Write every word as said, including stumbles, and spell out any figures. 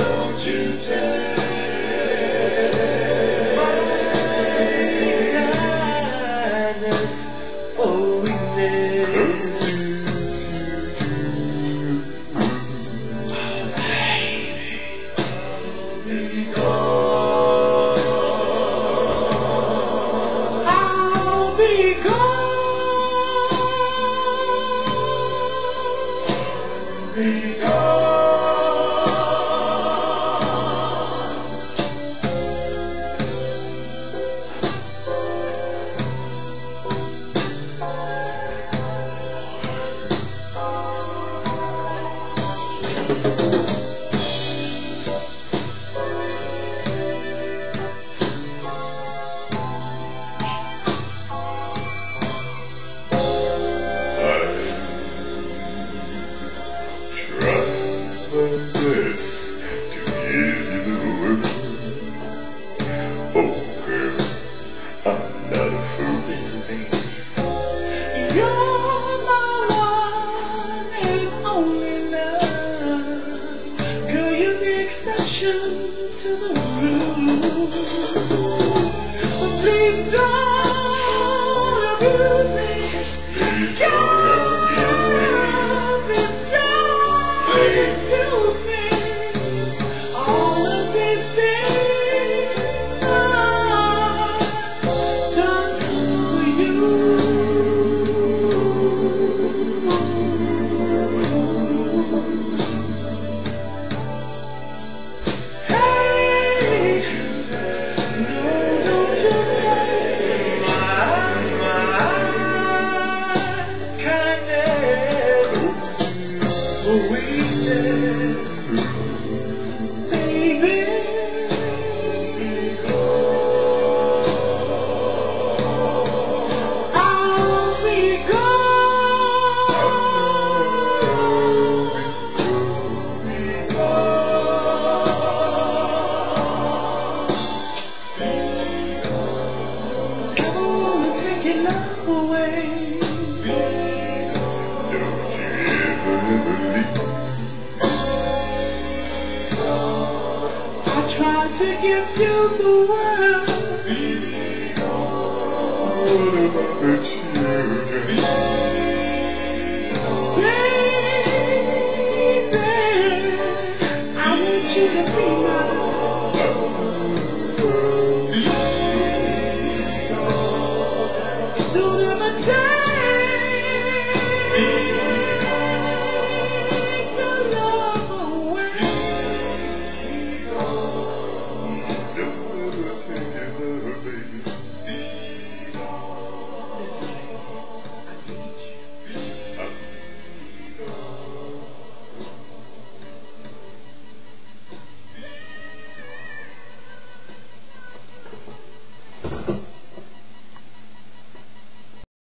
Don't you take kindness for weakness. be gone. This to give you the world. Oh girl, I'm not a fool. Listen, baby, you're my one and only love. Girl, you're the exception to the rule. But please don't abuse me. Please don't abuse me. Please excuse me. All of these things I've done for you. Hey, no, don't you take my, my kindness for weakness. Baby, I'll be gone. I wanna take your love away. Don't you ever, ever leave. I tried to give you the world. What about the children? Baby, I want you to be